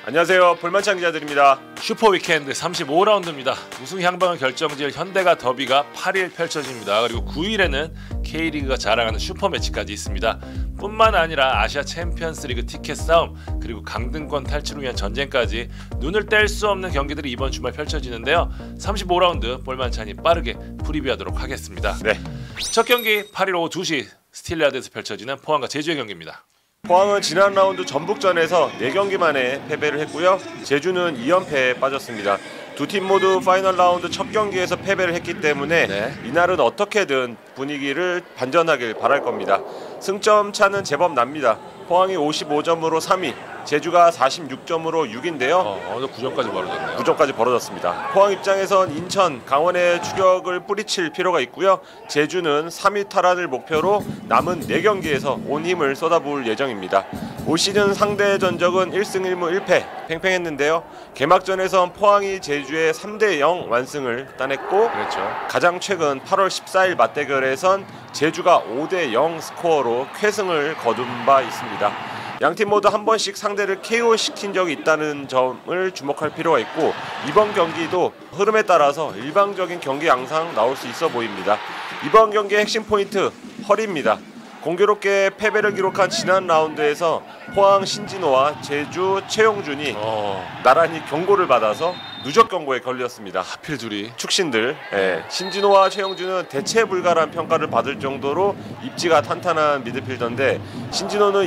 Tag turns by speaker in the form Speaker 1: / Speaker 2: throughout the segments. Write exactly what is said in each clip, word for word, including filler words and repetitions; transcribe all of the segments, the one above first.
Speaker 1: 안녕하세요. 볼만찬 기자들입니다.
Speaker 2: 슈퍼 위켄드 삼십오 라운드입니다. 우승 향방을 결정지을 현대가 더비가 팔 일 펼쳐집니다. 그리고 구 일에는 K리그가 자랑하는 슈퍼 매치까지 있습니다. 뿐만 아니라 아시아 챔피언스리그 티켓 싸움, 그리고 강등권 탈출을 위한 전쟁까지 눈을 뗄 수 없는 경기들이 이번 주말 펼쳐지는데요. 삼십오 라운드 볼만찬이 빠르게 프리뷰하도록 하겠습니다.
Speaker 1: 네.
Speaker 2: 첫 경기 팔 일 오후 두 시 스틸야드에서 펼쳐지는 포항과 제주의 경기입니다.
Speaker 1: 포항은 지난 라운드 전북전에서 네 경기 만에 패배를 했고요. 제주는 이 연패에 빠졌습니다. 두 팀 모두 파이널 라운드 첫 경기에서 패배를 했기 때문에 네. 이날은 어떻게든 분위기를 반전하길 바랄 겁니다. 승점 차는 제법 납니다. 포항이 오십오 점으로 삼 위, 제주가 사십육 점으로 육 위인데요.
Speaker 2: 어, 어느 구 점까지 벌어졌네요.
Speaker 1: 구 점까지 벌어졌습니다. 포항 입장에선 인천, 강원의 추격을 뿌리칠 필요가 있고요. 제주는 삼 위 탈환을 목표로 남은 네 경기에서 온 힘을 쏟아부을 예정입니다. 올 시즌 상대 전적은 일 승 일 무 일 패 팽팽했는데요. 개막전에선 포항이 제주의 삼 대 영 완승을 따냈고
Speaker 2: 그렇죠.
Speaker 1: 가장 최근 팔월 십사일 맞대결에선 제주가 오 대 영 스코어로 쾌승을 거둔 바 있습니다. 양팀 모두 한 번씩 상대를 케이오 시킨 적이 있다는 점을 주목할 필요가 있고 이번 경기도 흐름에 따라서 일방적인 경기 양상 나올 수 있어 보입니다. 이번 경기의 핵심 포인트 허리입니다. 공교롭게 패배를 기록한 지난 라운드에서 포항 신진호와 제주 최용준이 어... 나란히 경고를 받아서 누적 경고에 걸렸습니다.
Speaker 2: 하필 둘이
Speaker 1: 축신들. 예. 신진호와 최용준은 대체 불가란 평가를 받을 정도로 입지가 탄탄한 미드필더인데 신진호는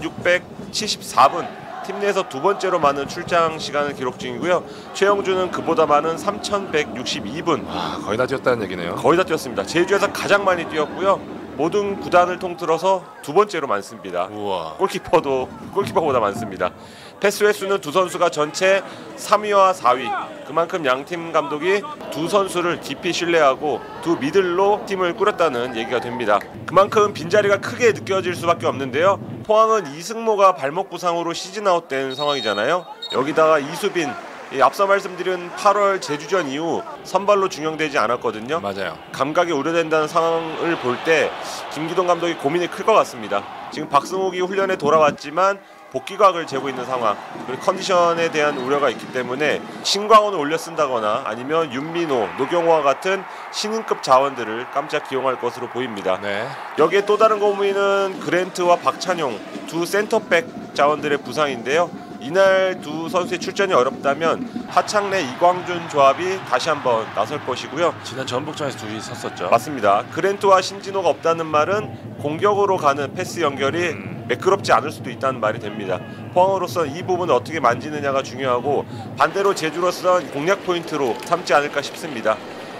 Speaker 1: 이천육백칠십사 분 팀 내에서 두 번째로 많은 출장 시간을 기록 중이고요. 최용준은 그보다 많은 삼천백육십이 분.
Speaker 2: 아, 거의 다 뛰었다는 얘기네요.
Speaker 1: 거의 다 뛰었습니다. 제주에서 가장 많이 뛰었고요. 모든 구단을 통틀어서 두 번째로 많습니다.
Speaker 2: 우와.
Speaker 1: 골키퍼도 골키퍼보다 많습니다. 패스 횟수는 두 선수가 전체 삼 위와 사 위. 그만큼 양팀 감독이 두 선수를 깊이 신뢰하고 두 미들로 팀을 꾸렸다는 얘기가 됩니다. 그만큼 빈자리가 크게 느껴질 수밖에 없는데요. 포항은 이승모가 발목 부상으로 시즌 아웃된 상황이잖아요. 여기다가 이수빈, 앞서 말씀드린 팔월 제주전 이후 선발로 중용되지 않았거든요.
Speaker 2: 맞아요.
Speaker 1: 감각이 우려된다는 상황을 볼 때 김기동 감독이 고민이 클 것 같습니다. 지금 박승욱이 훈련에 돌아왔지만 복귀각을 재고 있는 상황, 그리고 컨디션에 대한 우려가 있기 때문에 신광원을 올려 쓴다거나 아니면 윤민호, 노경호와 같은 신인급 자원들을 깜짝 기용할 것으로 보입니다.
Speaker 2: 네.
Speaker 1: 여기에 또 다른 고민은 그랜트와 박찬용 두 센터백 자원들의 부상인데요. 이날 두 선수의 출전이 어렵다면 하창래, 이광준 조합이 다시 한번 나설 것이고요.
Speaker 2: 지난 전북전에서 둘이 섰었죠.
Speaker 1: 맞습니다. 그랜트와 신진호가 없다는 말은 공격으로 가는 패스 연결이 음. 매끄럽지 않을 수도 있다는 말이 됩니다. 포항으로서는 이 부분을 어떻게 만지느냐가 중요하고 반대로 제주로서는 공략 포인트로 삼지 않을까 싶습니다.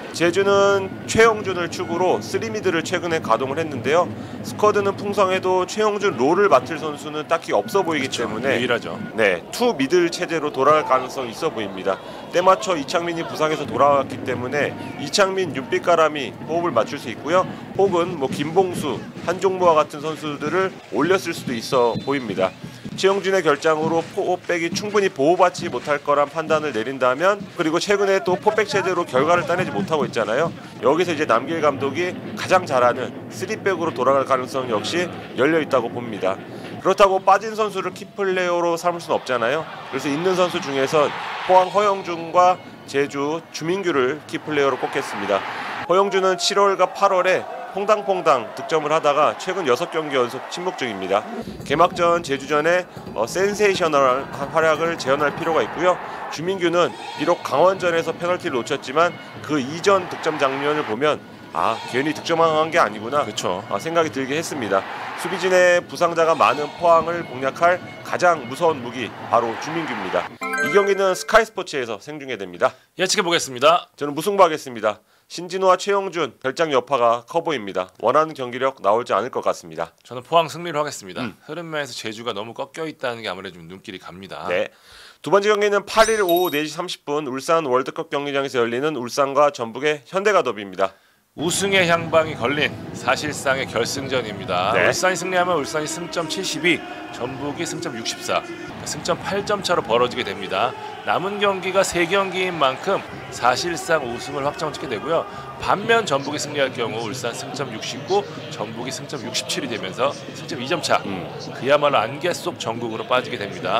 Speaker 1: 제주는 최용준을 축으로 쓰리미드를 최근에 가동을 했는데요. 스쿼드는 풍성해도 최용준 롤을 맡을 선수는 딱히 없어 보이기
Speaker 2: 그렇죠.
Speaker 1: 때문에
Speaker 2: 유일하죠.
Speaker 1: 네, 투 미들 체제로 돌아갈 가능성이 있어 보입니다. 때맞춰 이창민이 부상해서 돌아왔기 때문에 이창민, 윤빛가람이 호흡을 맞출 수 있고요. 혹은 뭐 김봉수, 한종무와 같은 선수들을 올렸을 수도 있어 보입니다. 최용준의 결장으로 포백이 충분히 보호받지 못할 거란 판단을 내린다면, 그리고 최근에 또 포백 체제로 결과를 따내지 못하고 있잖아요. 여기서 이제 남길 감독이 가장 잘하는 쓰리백으로 돌아갈 가능성 역시 열려 있다고 봅니다. 그렇다고 빠진 선수를 키플레이어로 삼을 수는 없잖아요. 그래서 있는 선수 중에서 포항 허영준과 제주 주민규를 키플레이어로 꼽겠습니다. 허영준은 칠월과 팔월에 퐁당퐁당 득점을 하다가 최근 여섯 경기 연속 침묵 중입니다. 개막전 제주전에 어, 센세이셔널 활약을 재현할 필요가 있고요. 주민규는 비록 강원전에서 페널티를 놓쳤지만 그 이전 득점 장면을 보면 아, 괜히 득점한 게 아니구나
Speaker 2: 그렇죠.
Speaker 1: 아, 생각이 들게 했습니다. 수비진의 부상자가 많은 포항을 공략할 가장 무서운 무기 바로 주민규입니다. 이 경기는 스카이스포츠에서 생중계됩니다.
Speaker 2: 예측해보겠습니다.
Speaker 1: 저는 무승부 하겠습니다. 신진호와 최용준 별장 여파가 커 보입니다. 원하는 경기력 나오지 않을 것 같습니다.
Speaker 2: 저는 포항 승리로 하겠습니다.
Speaker 1: 음.
Speaker 2: 흐름면에서 제주가 너무 꺾여 있다는 게 아무래도 좀 눈길이 갑니다.
Speaker 1: 네. 두 번째 경기는 팔 일 오후 네 시 삼십 분 울산 월드컵 경기장에서 열리는 울산과 전북의 현대가 더비입니다.
Speaker 2: 우승의 향방이 걸린 사실상의 결승전입니다.
Speaker 1: 네.
Speaker 2: 울산이 승리하면 울산이 승점 칠십이, 전북이 승점 육십사, 승점 팔 점 차로 벌어지게 됩니다. 남은 경기가 세 경기인 만큼 사실상 우승을 확정짓게 되고요. 반면 전북이 승리할 경우 울산 승점 육십구, 전북이 승점 육십칠이 되면서 승점 이 점 차, 음. 그야말로 안개 속 전국으로 빠지게 됩니다.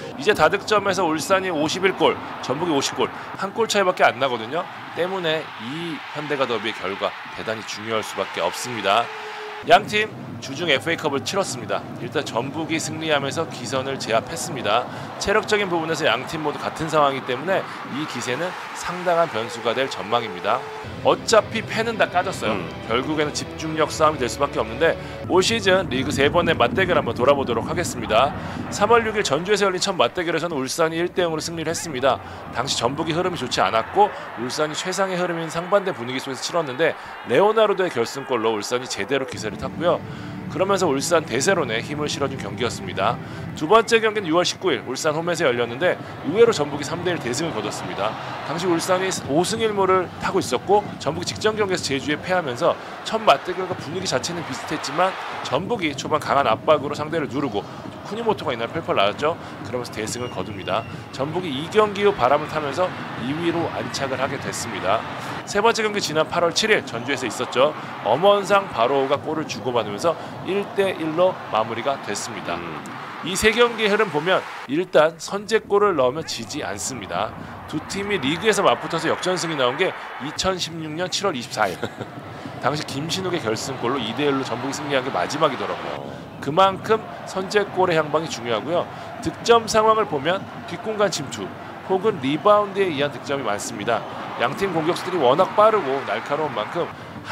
Speaker 2: 이제 다득점에서 울산이 오십일 골, 전북이 오십 골, 한 골 차이밖에 안 나거든요. 때문에 이 현대가 더비의 결과 대단히 중요할 수밖에 없습니다. 양팀 주중 에프에이컵을 치렀습니다. 일단 전북이 승리하면서 기선을 제압했습니다. 체력적인 부분에서 양팀 모두 같은 상황이기 때문에 이 기세는 상당한 변수가 될 전망입니다. 어차피 패는 다 까졌어요.
Speaker 1: 음.
Speaker 2: 결국에는 집중력 싸움이 될 수밖에 없는데 올 시즌 리그 세 번의 맞대결 한번 돌아보도록 하겠습니다. 삼월 육일 전주에서 열린 첫 맞대결에서는 울산이 일 대 영으로 승리를 했습니다. 당시 전북이 흐름이 좋지 않았고 울산이 최상의 흐름인 상반된 분위기 속에서 치렀는데 레오나르도의 결승골로 울산이 제대로 기세를 탔고요. 그러면서 울산 대세론에 힘을 실어준 경기였습니다. 두 번째 경기는 유월 십구일 울산 홈에서 열렸는데 의외로 전북이 삼 대 일 대승을 거뒀습니다. 당시 울산이 오 승 일 무를 타고 있었고 전북이 직전 경기에서 제주에 패하면서 첫 맞대결과 분위기 자체는 비슷했지만 전북이 초반 강한 압박으로 상대를 누르고 쿠니모토가 이날 펄펄 나왔죠. 그러면서 대승을 거둡니다. 전북이 이 경기 후 바람을 타면서 이 위로 안착을 하게 됐습니다. 세 번째 경기 지난 팔월 칠일 전주에서 있었죠. 엄원상 바로우가 골을 주고받으면서 일 대 일로 마무리가 됐습니다.
Speaker 1: 음.
Speaker 2: 이 세 경기의 흐름 보면 일단 선제골을 넣으면 지지 않습니다. 두 팀이 리그에서 맞붙어서 역전승이 나온 게 이천십육년 칠월 이십사일. 당시 김신욱의 결승골로 이 대 일로 전북이 승리한 게 마지막이더라고요. 그만큼 선제골의 향방이 중요하고요. 득점 상황을 보면 뒷공간 침투 혹은 리바운드에 의한 득점이 많습니다. 양팀 공격수들이 워낙 빠르고 날카로운 만큼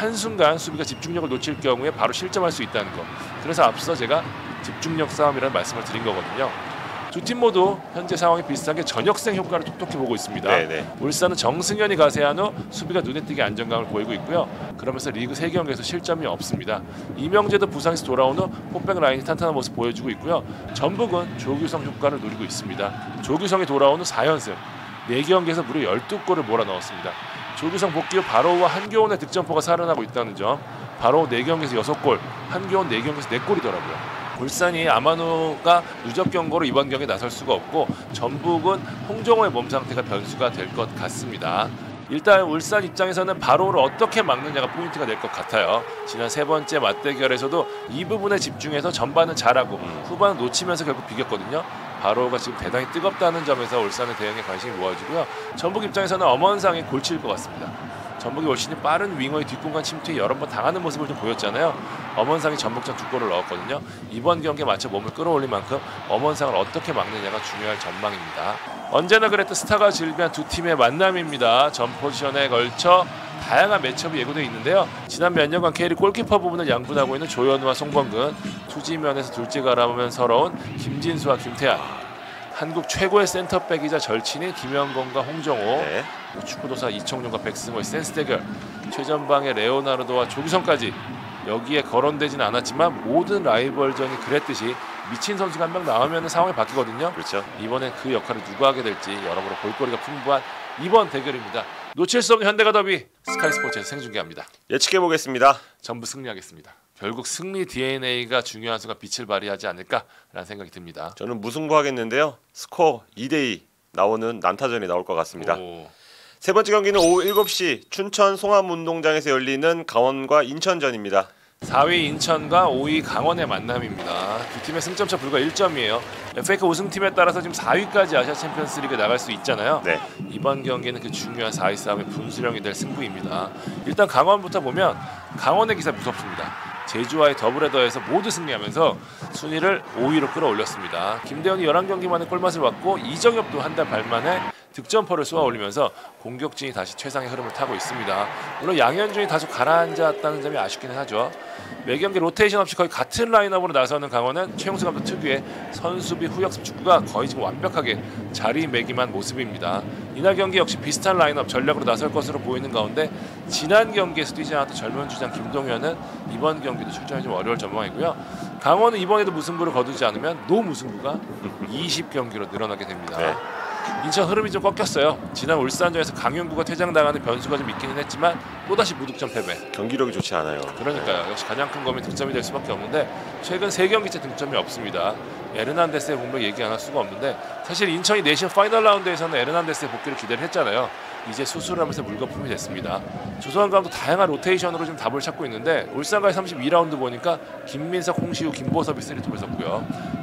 Speaker 2: 한순간 수비가 집중력을 놓칠 경우에 바로 실점할 수 있다는 거. 그래서 앞서 제가 집중력 싸움이라는 말씀을 드린 거거든요. 두 팀 모두 현재 상황이 비슷하게 전역생 효과를 톡톡히 보고 있습니다.
Speaker 1: 네네.
Speaker 2: 울산은 정승현이 가세한 후 수비가 눈에 띄게 안정감을 보이고 있고요. 그러면서 리그 세 경기에서 실점이 없습니다. 이명재도 부상에서 돌아온 후 포백 라인이 탄탄한 모습 보여주고 있고요. 전북은 조규성 효과를 누리고 있습니다. 조규성이 돌아온 후 사 연승, 네 경기에서 무려 열두 골을 몰아넣었습니다. 조규성 복귀 후 바로우와 한교원의 득점포가 살아나고 있다는 점, 바로우 네 경기에서 여섯 골, 한교원 네 경기에서 네 골이더라고요. 울산이 아마누가 누적 경고로 이번 경기에 나설 수가 없고 전북은 홍정호의 몸 상태가 변수가 될 것 같습니다. 일단 울산 입장에서는 바로우를 어떻게 막느냐가 포인트가 될 것 같아요. 지난 세 번째 맞대결에서도 이 부분에 집중해서 전반은 잘하고 후반은 놓치면서 결국 비겼거든요. 바로우가 지금 대단히 뜨겁다는 점에서 울산의 대응에 관심이 모아지고요. 전북 입장에서는 엄원상이 골치일 것 같습니다. 전북이 올 시즌 빠른 윙어의 뒷공간 침투에 여러 번 당하는 모습을 좀 보였잖아요. 엄원상이 전북전 두 골을 넣었거든요. 이번 경기에 맞춰 몸을 끌어올린 만큼 엄원상을 어떻게 막느냐가 중요할 전망입니다. 언제나 그랬던 스타가 즐비한 두 팀의 만남입니다. 전 포지션에 걸쳐 다양한 매치업이 예고되어 있는데요. 지난 몇 년간 K리그 골키퍼 부분을 양분하고 있는 조현우와 송범근, 투지면에서 둘째가라면 서러운 김진수와 김태환, 한국 최고의 센터백이자 절친인 김영건과 홍정호,
Speaker 1: 네.
Speaker 2: 축구도사 이청용과 백승호의 센스 대결, 최전방의 레오나르도와 조규성까지 여기에 거론되진 않았지만 모든 라이벌전이 그랬듯이 미친 선수가 한 명 나오면 상황이 바뀌거든요.
Speaker 1: 그렇죠.
Speaker 2: 이번엔 그 역할을 누가 하게 될지 여러모로 볼거리가 풍부한 이번 대결입니다. 놓칠 수 없는 현대가 더비 스카이스포츠에서 생중계합니다.
Speaker 1: 예측해 보겠습니다.
Speaker 2: 전부 승리하겠습니다. 결국 승리 디엔에이가 중요한 순간 빛을 발휘하지 않을까라는 생각이 듭니다.
Speaker 1: 저는 무승부하겠는데요. 스코어 이 대 이 나오는 난타전이 나올 것 같습니다.
Speaker 2: 오.
Speaker 1: 세 번째 경기는 오후 일곱 시 춘천 송암운동장에서 열리는 강원과 인천전입니다.
Speaker 2: 사 위 인천과 오 위 강원의 만남입니다. 두 팀의 승점차 불과 일 점이에요. 에프에이컵 우승팀에 따라서 지금 사 위까지 아시아 챔피언스리그 나갈 수 있잖아요.
Speaker 1: 네.
Speaker 2: 이번 경기는 그 중요한 사 위 싸움의 분수령이 될 승부입니다. 일단 강원부터 보면 강원의 기사 무섭습니다. 제주와의 더블헤더에서 모두 승리하면서 순위를 오 위로 끌어올렸습니다. 김대현이 열한 경기 만에 골맛을 봤고 이정엽도 한 달 반 만에 득점포를 쏘아올리면서 공격진이 다시 최상의 흐름을 타고 있습니다. 물론 양현준이 다소 가라앉았다는 점이 아쉽기는 하죠. 매 경기 로테이션 없이 거의 같은 라인업으로 나서는 강원은 최용수 감독 특유의 선수비 후역습 축구가 거의 지금 완벽하게 자리매김한 모습입니다. 이날 경기 역시 비슷한 라인업 전략으로 나설 것으로 보이는 가운데 지난 경기에서 뛰지 않았던 젊은 주장 김동현은 이번 경기도 출전이 좀 어려울 전망이고요. 강원은 이번에도 무승부를 거두지 않으면 노무승부가 이십 경기로 늘어나게 됩니다.
Speaker 1: 네.
Speaker 2: 인천 흐름이 좀 꺾였어요. 지난 울산전에서 강윤구가 퇴장당하는 변수가 좀 있기는 했지만 또다시 무득점 패배.
Speaker 1: 경기력이 좋지 않아요.
Speaker 2: 그러니까요. 역시 가장 큰 고민 득점이 될 수밖에 없는데 최근 세 경기째 득점이 없습니다. 에르난데스의 공백 얘기 안 할 수가 없는데 사실 인천이 내신 파이널 라운드에서는 에르난데스의 복귀를 기대를 했잖아요. 이제 수술을 하면서 물거품이 됐습니다. 조성환 감독 다양한 로테이션으로 좀 답을 찾고 있는데 울산과의 삼십이 라운드 보니까 김민석, 홍시우, 김보섭이 쓰리톱을 섰고요.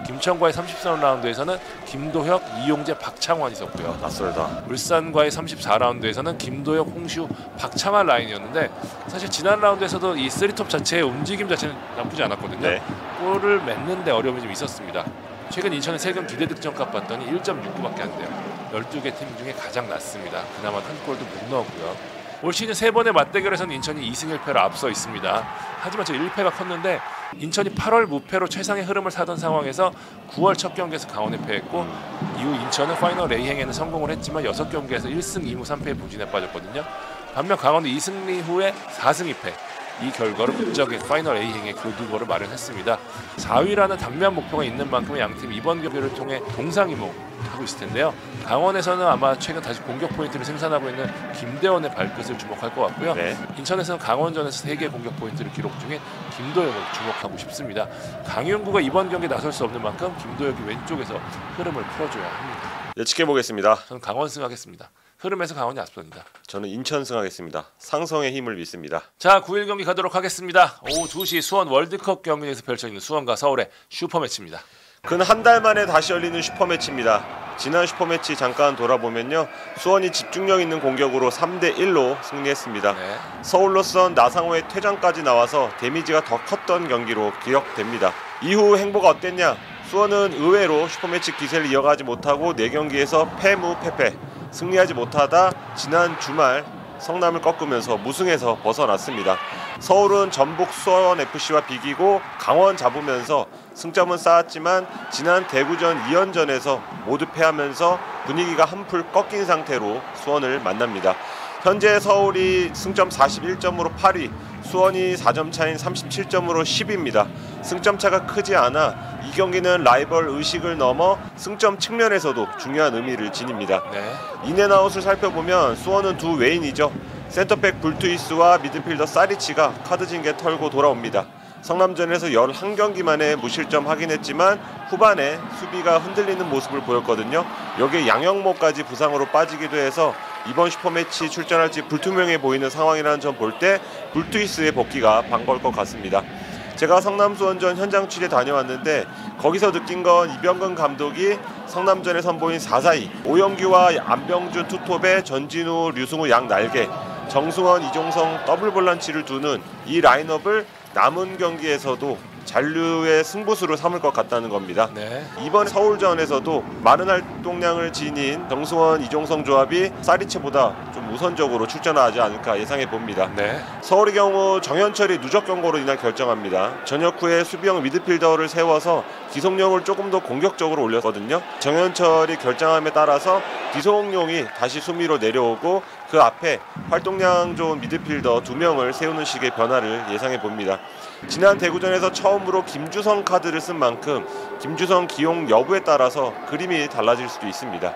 Speaker 2: 김천과의 삼십삼 라운드에서는 김도혁, 이용재, 박창환이 있었고요.
Speaker 1: 맞습니다.
Speaker 2: 울산과의 삼십사 라운드에서는 김도혁, 홍시우, 박창환 라인이었는데 사실 지난 라운드에서도 이 쓰리톱 자체의 움직임 자체는 나쁘지 않았거든요.
Speaker 1: 네.
Speaker 2: 골을 맺는데 어려움이 좀 있었습니다. 최근 인천의 세 경 기대 득점값 봤더니 일 점 육구밖에 안 돼요. 열두 개 팀 중에 가장 낮습니다. 그나마 한 골도 못 넣었고요. 올 시즌 세 번의 맞대결에서는 인천이 이 승 일 패로 앞서 있습니다. 하지만 저 일 패가 컸는데 인천이 팔월 무패로 최상의 흐름을 타던 상황에서 구월 첫 경기에서 강원에 패했고 이후 인천은 파이널 A행에는 성공을 했지만 여섯 경기에서 일 승 이 무 삼 패의 부진에 빠졌거든요. 반면 강원은 이 승리 후에 사 승 이 패. 이 결과로 극적인 파이널 A행의 교두보를 마련했습니다. 사 위라는 당면 목표가 있는 만큼 양팀 이번 경기를 통해 동상이몽하고 있을 텐데요. 강원에서는 아마 최근 다시 공격 포인트를 생산하고 있는 김대원의 발끝을 주목할 것 같고요. 네. 인천에서는 강원전에서 세 개의 공격 포인트를 기록 중인 김도혁을 주목하고 싶습니다. 강윤구가 이번 경기에 나설 수 없는 만큼 김도혁이 왼쪽에서 흐름을 풀어줘야 합니다.
Speaker 1: 예측해 보겠습니다.
Speaker 2: 저는 강원 승하겠습니다. 흐름에서 강원이 앞섭니다.
Speaker 1: 저는 인천 승하겠습니다. 상성의 힘을 믿습니다.
Speaker 2: 자, 구 일 경기 가도록 하겠습니다. 오후 두 시 수원 월드컵 경기에서 펼쳐지는 수원과 서울의 슈퍼매치입니다.
Speaker 1: 근 한 달 만에 다시 열리는 슈퍼매치입니다. 지난 슈퍼매치 잠깐 돌아보면요. 수원이 집중력 있는 공격으로 삼 대 일로 승리했습니다. 네. 서울로선 나상호의 퇴장까지 나와서 데미지가 더 컸던 경기로 기억됩니다. 이후 행보가 어땠냐? 수원은 의외로 슈퍼매치 기세를 이어가지 못하고 네 경기에서 패무 패패. 승리하지 못하다 지난 주말 성남을 꺾으면서 무승에서 벗어났습니다. 서울은 전북 수원에프씨와 비기고 강원 잡으면서 승점은 쌓았지만 지난 대구전 이 연전에서 모두 패하면서 분위기가 한풀 꺾인 상태로 수원을 만납니다. 현재 서울이 승점 사십일 점으로 팔 위, 수원이 사 점 차인 삼십칠 점으로 십 위입니다. 승점 차가 크지 않아 이 경기는 라이벌 의식을 넘어 승점 측면에서도 중요한 의미를 지닙니다. 네. 인앤아웃을 살펴보면 수원은 두 외인이죠. 센터백 불투이스와 미드필더 사리치가 카드 징계 털고 돌아옵니다. 성남전에서 열한 경기 만에 무실점 하긴 했지만 후반에 수비가 흔들리는 모습을 보였거든요. 여기에 양영모까지 부상으로 빠지기도 해서 이번 슈퍼매치 출전할지 불투명해 보이는 상황이라는 점 볼 때 불투이스의 복귀가 반가울 것 같습니다. 제가 성남수원전 현장 취재 다녀왔는데 거기서 느낀 건 이병근 감독이 성남전에 선보인 사 사이 오영규와 안병준 투톱에 전진우, 류승우 양 날개, 정승원, 이종성 더블 볼란치를 두는 이 라인업을 남은 경기에서도 잔류의 승부수로 삼을 것 같다는 겁니다. 네. 이번 서울전에서도 많은 활동량을 지닌 정승원, 이종성 조합이 사리체보다 좀 우선적으로 출전하지 않을까 예상해 봅니다. 네. 서울의 경우 정현철이 누적 경고로 인한 결정합니다. 전역 후에 수비형 미드필더를 세워서 기성용을 조금 더 공격적으로 올렸거든요. 정현철이 결정함에 따라서 기성용이 다시 수미로 내려오고 그 앞에 활동량 좋은 미드필더 두 명을 세우는 식의 변화를 예상해 봅니다. 지난 대구전에서 처음으로 김주성 카드를 쓴 만큼 김주성 기용 여부에 따라서 그림이 달라질 수도 있습니다.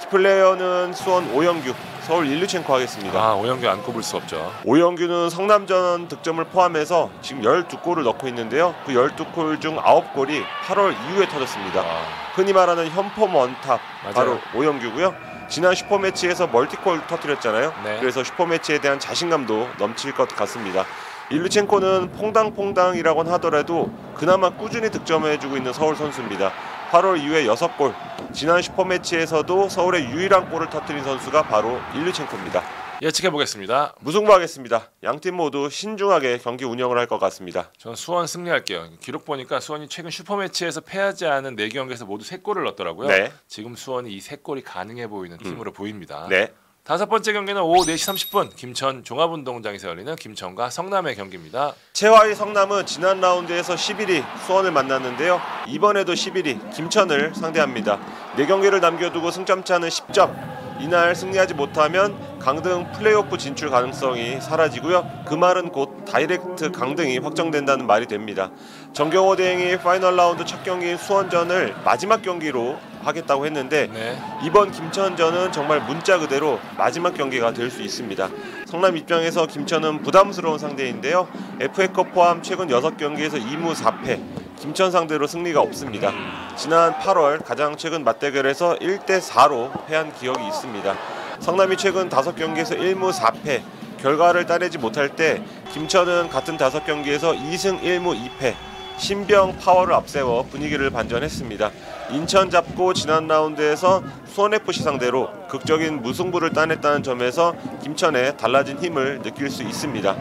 Speaker 1: 키플레이어는 수원 오영규, 서울 일류첸코 하겠습니다.
Speaker 2: 아, 오영규 안 꼽을 수 없죠.
Speaker 1: 오영규는 성남전 득점을 포함해서 지금 열두 골을 넣고 있는데요. 그 열두 골 중 아홉 골이 팔월 이후에 터졌습니다. 아. 흔히 말하는 현폼 원탑, 맞아요. 바로 오영규고요. 지난 슈퍼매치에서 멀티골 터뜨렸잖아요. 네. 그래서 슈퍼매치에 대한 자신감도 넘칠 것 같습니다. 일루첸코는 퐁당퐁당이라고는 하더라도 그나마 꾸준히 득점해주고 있는 서울 선수입니다. 팔월 이후에 여섯 골, 지난 슈퍼매치에서도 서울의 유일한 골을 터뜨린 선수가 바로 일루첸코입니다.
Speaker 2: 예측해보겠습니다.
Speaker 1: 무승부하겠습니다. 양팀 모두 신중하게 경기 운영을 할 것 같습니다.
Speaker 2: 저는 수원 승리할게요. 기록 보니까 수원이 최근 슈퍼매치에서 패하지 않은 네 경기에서 모두 세 골을 넣었더라고요. 네. 지금 수원이 이 세 골이 가능해 보이는 팀으로 음. 보입니다. 네. 다섯 번째 경기는 오후 네 시 삼십 분 김천 종합운동장에서 열리는 김천과 성남의 경기입니다. 최하위
Speaker 1: 성남은 지난 라운드에서 십일 위 수원을 만났는데요. 이번에도 십일 위 김천을 상대합니다. 네 경기를 남겨두고 승점차는 십 점. 이날 승리하지 못하면 강등 플레이오프 진출 가능성이 사라지고요. 그 말은 곧 다이렉트 강등이 확정된다는 말이 됩니다. 정경호 대행이 파이널 라운드 첫 경기인 수원전을 마지막 경기로 하겠다고 했는데 네. 이번 김천전은 정말 문자 그대로 마지막 경기가 될 수 있습니다. 성남 입장에서 김천은 부담스러운 상대인데요. 에프에이컵 포함 최근 여섯 경기에서 이 무 사 패, 김천 상대로 승리가 없습니다. 지난 팔월 가장 최근 맞대결에서 일 대 사로 패한 기억이 있습니다. 성남이 최근 다섯 경기에서 일 무 사 패, 결과를 따내지 못할 때 김천은 같은 다섯 경기에서 이 승 일 무 이 패, 신병 파워를 앞세워 분위기를 반전했습니다. 인천 잡고 지난 라운드에서 수원에프씨 상대로 극적인 무승부를 따냈다는 점에서 김천의 달라진 힘을 느낄 수 있습니다.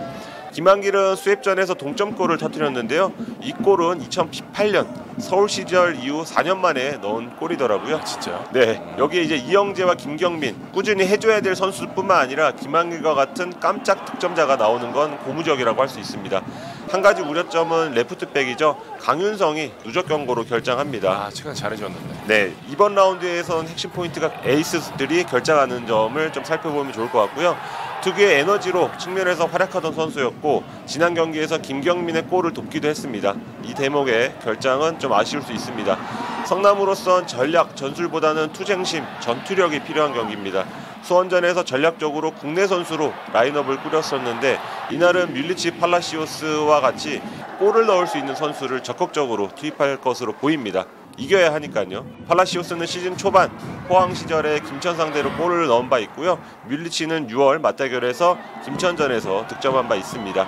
Speaker 1: 김한길은 수협전에서 동점골을 터뜨렸는데요. 이 골은 이천십팔 년 서울 시절 이후 사 년 만에 넣은 골이더라고요.
Speaker 2: 아, 진짜요?
Speaker 1: 네, 여기에 이제 이영재와 김경민 꾸준히 해줘야 될 선수뿐만 아니라 김한길과 같은 깜짝 득점자가 나오는 건 고무적이라고 할 수 있습니다. 한 가지 우려점은 레프트백이죠. 강윤성이 누적 경고로 결장합니다.
Speaker 2: 아, 최근 잘해줬는데.
Speaker 1: 네, 이번 라운드에선 핵심 포인트가 에이스들이 결장하는 점을 좀 살펴보면 좋을 것 같고요. 특유의 에너지로 측면에서 활약하던 선수였고 지난 경기에서 김경민의 골을 돕기도 했습니다. 이 대목의 결장은 좀 아쉬울 수 있습니다. 성남으로선 전략, 전술보다는 투쟁심, 전투력이 필요한 경기입니다. 수원전에서 전략적으로 국내 선수로 라인업을 꾸렸었는데 이날은 뮬리치 팔라시오스와 같이 골을 넣을 수 있는 선수를 적극적으로 투입할 것으로 보입니다. 이겨야 하니까요. 팔라시오스는 시즌 초반 포항 시절에 김천 상대로 골을 넣은 바 있고요. 뮬리치는 유월 맞대결에서 김천전에서 득점한 바 있습니다.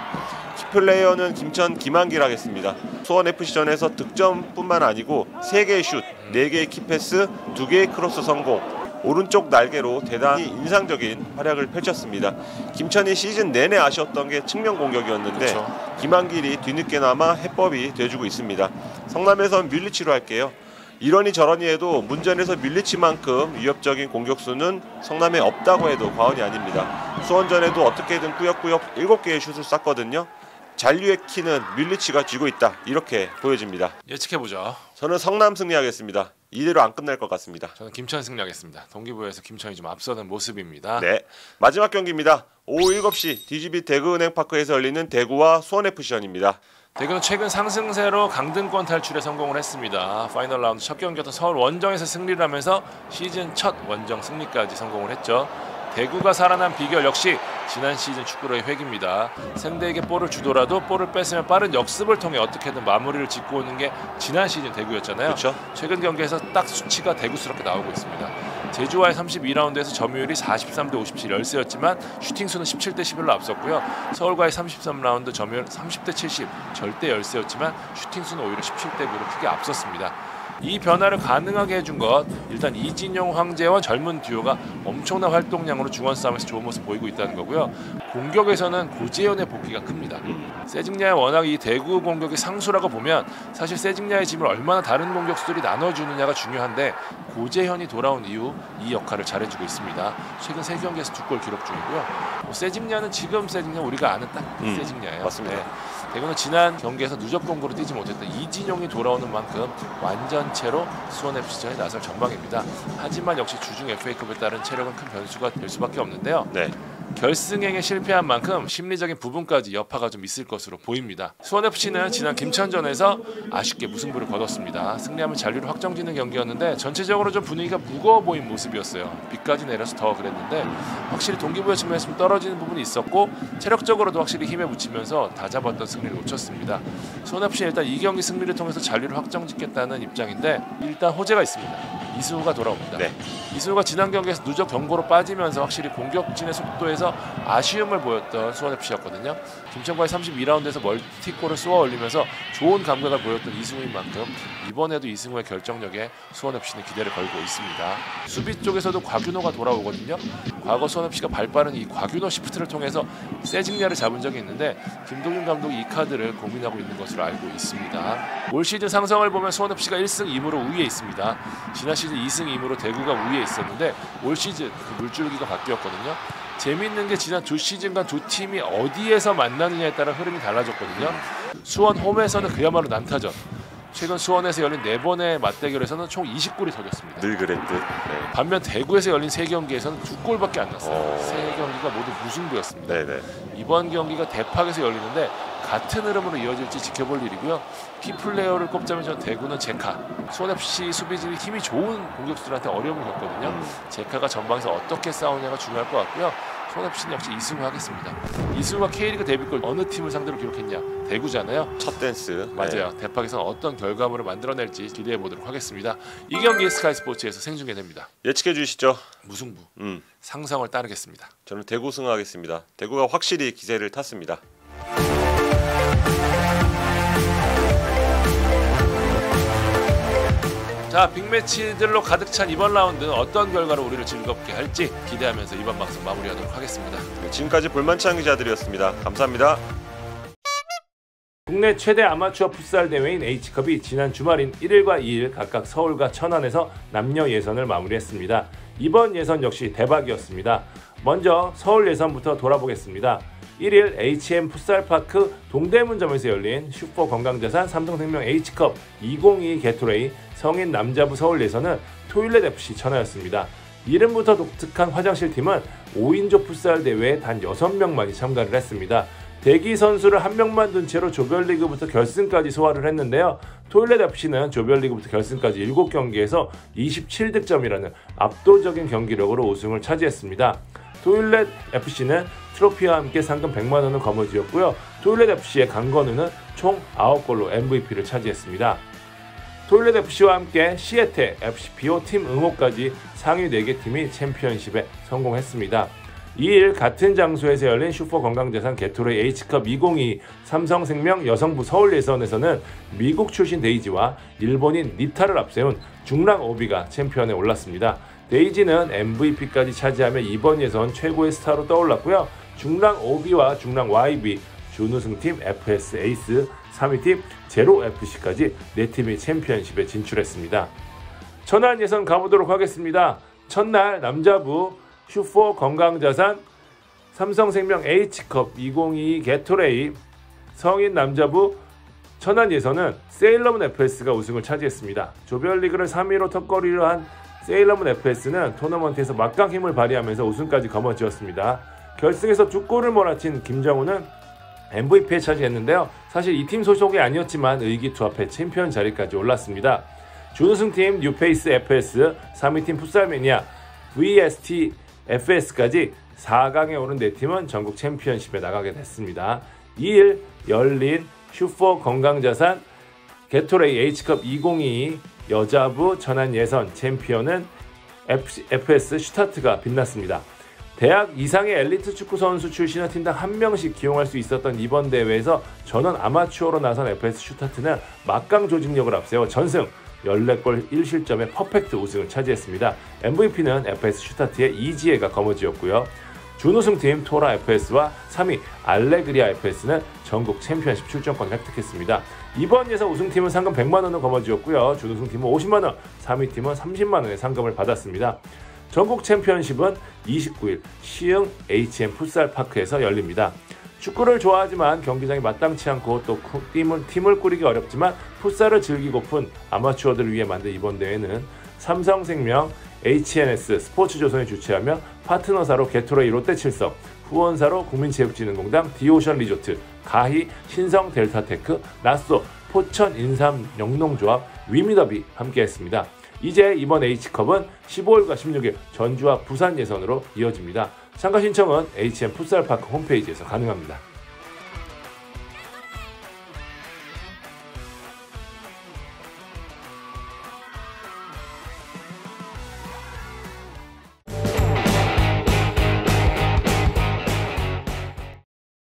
Speaker 1: 키플레이어는 김천 김한길 하겠습니다. 수원에프씨전에서 득점뿐만 아니고 세 개의 슛, 네 개의 키패스, 두 개의 크로스 성공, 오른쪽 날개로 대단히 인상적인 활약을 펼쳤습니다. 김천이 시즌 내내 아쉬웠던 게 측면 공격이었는데
Speaker 2: 그렇죠.
Speaker 1: 김한길이 뒤늦게나마 해법이 돼주고 있습니다. 성남에선 뮬리치로 할게요. 이러니 저러니 해도 문전에서 뮬리치만큼 위협적인 공격수는 성남에 없다고 해도 과언이 아닙니다. 수원전에도 어떻게든 꾸역꾸역 일곱 개의 슛을 쐈거든요. 잔류의 키는 뮬리치가 쥐고 있다, 이렇게 보여집니다.
Speaker 2: 예측해보죠.
Speaker 1: 저는 성남 승리하겠습니다. 이대로 안 끝날 것 같습니다.
Speaker 2: 저는 김천 승리하겠습니다. 동기부여에서 김천이 좀 앞서는 모습입니다.
Speaker 1: 네, 마지막 경기입니다. 오후 일곱 시 디지비 대구은행파크에서 열리는 대구와 수원에프씨전입니다.
Speaker 2: 대구는 최근 상승세로 강등권 탈출에 성공을 했습니다. 파이널 라운드 첫 경기였던 서울 원정에서 승리를 하면서 시즌 첫 원정 승리까지 성공을 했죠. 대구가 살아난 비결 역시 지난 시즌 축구로의 획입니다. 상대에게 볼을 주더라도 볼을 뺏으면 빠른 역습을 통해 어떻게든 마무리를 짓고 오는 게 지난 시즌 대구였잖아요.
Speaker 1: 그렇죠.
Speaker 2: 최근 경기에서 딱 수치가 대구스럽게 나오고 있습니다. 제주와의 삼십이 라운드에서 점유율이 사십삼 대 오십칠 열세였지만 슈팅 수는 십칠 대 십일로 앞섰고요. 서울과의 삼십삼 라운드 점유율 삼십 대 칠십 절대 열세였지만 슈팅 수는 오히려 십칠 대 구로 크게 앞섰습니다. 이 변화를 가능하게 해준 것, 일단 이진용, 황재원 젊은 듀오가 엄청난 활동량으로 중원 싸움에서 좋은 모습 보이고 있다는 거고요. 공격에서는 고재현의 복귀가 큽니다. 세징야의 워낙 이 대구 공격이 상수라고 보면 사실 세징야의 짐을 얼마나 다른 공격수들이 나눠주느냐가 중요한데 고재현이 돌아온 이후 이 역할을 잘해주고 있습니다. 최근 세 경기에서 두 골 기록 중이고요. 뭐 세징야는 지금 세징야 우리가 아는 딱 그
Speaker 1: 음,
Speaker 2: 세징야예요.
Speaker 1: 맞습니다.
Speaker 2: 네. 대구는 지난 경기에서 누적 공고로 뛰지 못했던 이진용이 돌아오는 만큼 완전체로 수원에프씨전에 나설 전망입니다. 하지만 역시 주중 에프에이컵에 따른 체력은 큰 변수가 될 수밖에 없는데요.
Speaker 1: 네.
Speaker 2: 결승행에 실패한 만큼 심리적인 부분까지 여파가 좀 있을 것으로 보입니다. 수원에프씨는 지난 김천전에서 아쉽게 무승부를 거뒀습니다. 승리하면 잔류를 확정짓는 경기였는데 전체적으로 좀 분위기가 무거워 보인 모습이었어요. 비까지 내려서 더 그랬는데 확실히 동기부여 측면에서 좀 떨어지는 부분이 있었고 체력적으로도 확실히 힘에 묻히면서 다잡았던 승리를 놓쳤습니다. 수원에프씨는 일단 이 경기 승리를 통해서 잔류를 확정짓겠다는 입장인데 일단 호재가 있습니다. 이승우가 돌아옵니다.
Speaker 1: 네.
Speaker 2: 이승우가 지난 경기에서 누적 경고로 빠지면서 확실히 공격진의 속도에서 아쉬움을 보였던 수원에프씨였거든요. 김천과의 삼십이 라운드에서 멀티골을 쏘아 올리면서 좋은 감각을 보였던 이승우인 만큼 이번에도 이승우의 결정력에 수원에프씨는 기대를 걸고 있습니다. 수비 쪽에서도 곽윤호가 돌아오거든요. 과거 수원에프씨가 발빠른 이 곽윤호 시프트를 통해서 세징야를 잡은 적이 있는데 김동윤 감독이 이 카드를 고민하고 있는 것으로 알고 있습니다. 올 시즌 상성을 보면 수원에프씨가 일 승 이 무로 우위에 있습니다. 지난 시즌 이 승 이 무로 대구가 우위에 있었는데 올 시즌 그 물줄기가 바뀌었거든요. 재미있는 게 지난 두 시즌간 두 팀이 어디에서 만나느냐에 따라 흐름이 달라졌거든요. 수원 홈에서는 그야말로 난타전. 최근 수원에서 열린 네 번의 맞대결에서는 총 이십 골이 터졌습니다.
Speaker 1: 늘 그랬듯. 네.
Speaker 2: 반면 대구에서 열린 세 경기에서는 두 골밖에 안 났어요.
Speaker 1: 어...
Speaker 2: 세 경기가 모두 무승부였습니다.
Speaker 1: 네네.
Speaker 2: 이번 경기가 대팍에서 열리는데 같은 흐름으로 이어질지 지켜볼 일이고요. 키플레이어를 꼽자면 전 대구는 제카. 수원에프씨 수비진이 힘이 좋은 공격수들한테 어려움을 겪거든요.
Speaker 1: 음.
Speaker 2: 제카가 전방에서 어떻게 싸우냐가 중요할 것 같고요. 수원에프씨는 역시 이승우 하겠습니다. 이승우가 K리그 데뷔골 어느 팀을 상대로 기록했냐? 대구잖아요.
Speaker 1: 첫 댄스.
Speaker 2: 맞아요. 네. 대팍에서 어떤 결과물을 만들어낼지 기대해 보도록 하겠습니다. 이 경기 스카이 스포츠에서 생중계됩니다.
Speaker 1: 예측해 주시죠.
Speaker 2: 무승부.
Speaker 1: 음.
Speaker 2: 상성을 따르겠습니다.
Speaker 1: 저는 대구 승하겠습니다. 대구가 확실히 기세를 탔습니다.
Speaker 2: 자, 빅매치들로 가득 찬 이번 라운드 어떤 결과로 우리를 즐겁게 할지 기대하면서 이번 방송 마무리하도록 하겠습니다.
Speaker 1: 네, 지금까지 불만찬 기자들이었습니다. 감사합니다.
Speaker 2: 국내 최대 아마추어 풋살 대회인 H컵이 지난 주말인 일 일과 이 일 각각 서울과 천안에서 남녀 예선을 마무리했습니다. 이번 예선 역시 대박이었습니다. 먼저 서울 예선부터 돌아보겠습니다. 일 일 에이치엠 풋살파크 동대문점에서 열린 슈퍼 건강자산 삼성생명 H컵 이천이십이 게토레이 성인 남자부 서울 예선은 토일렛에프씨 천하였습니다. 이름부터 독특한 화장실 팀은 오 인조 풋살 대회에 단 여섯 명만이 참가를 했습니다. 대기 선수를 한 명만 둔 채로 조별리그부터 결승까지 소화를 했는데요. 토일렛에프씨는 조별리그부터 결승까지 일곱 경기에서 이십칠 득점이라는 압도적인 경기력으로 우승을 차지했습니다. 토일렛에프씨는 트로피와 함께 상금 백만 원을 거머쥐었고요. 토일렛에프씨의 강건우는 총 아홉 골로 엠브이피를 차지했습니다. 토일렛에프씨와 함께 시애테, 에프씨피오 팀 응호까지 상위 네 개 팀이 챔피언십에 성공했습니다. 이 일 같은 장소에서 열린 슈퍼 건강자산 게토레이 H컵 이천이십이 삼성생명 여성부 서울 예선에서는 미국 출신 데이지와 일본인 니타를 앞세운 중랑 오비가 챔피언에 올랐습니다. 데이지는 엠브이피까지 차지하며 이번 예선 최고의 스타로 떠올랐고요. 중랑 오비와 중랑 와이비, 준우승팀 에프에스 에이스, 삼 위팀 제로에프씨까지 네 팀이 챔피언십에 진출했습니다. 천안 예선 가보도록 하겠습니다. 첫날 남자부 슈퍼 건강자산 삼성생명 H컵 이천이십이 게토레이 성인 남자부 천안 예선은 세일러문 에프에스가 우승을 차지했습니다. 조별리그를 삼 위로 턱걸이를 한 세일러문 에프에스는 토너먼트에서 막강 힘을 발휘하면서 우승까지 거머쥐었습니다. 결승에서 두 골을 몰아친 김정우는 엠브이피에 차지했는데요. 사실 이 팀 소속이 아니었지만 의기투합해 챔피언 자리까지 올랐습니다. 준우승팀 뉴페이스 에프에스, 삼 위팀 풋살매니아, 브이에스티 에프에스까지 사 강에 오른 네 팀은 전국 챔피언십에 나가게 됐습니다. 이 일 열린 슈퍼 건강자산 게토레이 H컵 이천이십이 여자부 천안 예선 챔피언은 에프에스 슈타트가 빛났습니다. 대학 이상의 엘리트 축구 선수 출신을 팀당 한 명씩 기용할 수 있었던 이번 대회에서 전원 아마추어로 나선 에프에스 슈타트는 막강 조직력을 앞세워 전승, 열네 골 일 실점의 퍼펙트 우승을 차지했습니다. 엠브이피는 에프에스 슈타트의 이지혜가 거머쥐었고요. 준우승팀 토라 에프에스와 삼 위 알레그리아 에프에스는 전국 챔피언십 출전권을 획득했습니다. 이번 예선 우승팀은 상금 백만 원을 거머쥐었고요. 준우승팀은 오십만 원, 삼 위 팀은 삼십만 원의 상금을 받았습니다. 전국 챔피언십은 이십구 일 시흥 에이치엠 풋살파크에서 열립니다. 축구를 좋아하지만 경기장이 마땅치 않고 또 팀을, 팀을 꾸리기 어렵지만 풋살을 즐기고픈 아마추어들을 위해 만든 이번 대회는 삼성생명, 에이치엔에스 스포츠조선이 주최하며 파트너사로 게토레이 롯데칠성, 후원사로 국민체육진흥공단, 디오션 리조트, 가히, 신성 델타테크, 나쏘, 포천 인삼 영농조합, 위미더비 함께했습니다. 이제 이번 H컵은 십오 일과 십육 일 전주와 부산 예선으로 이어집니다. 참가 신청은 에이치엠 풋살파크 홈페이지에서 가능합니다.